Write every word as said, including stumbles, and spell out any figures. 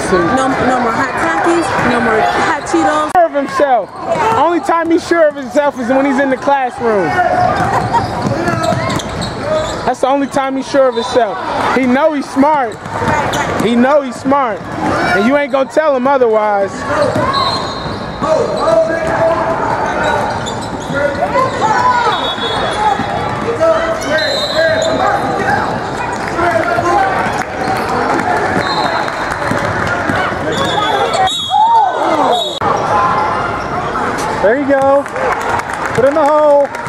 No, no more hot Takis, no more hot Cheetos. Sure of himself. Only time he's sure of himself is when he's in the classroom. That's the only time he's sure of himself. He know he's smart. He know he's smart. And you ain't gonna tell him otherwise. There you go. Put in the hole.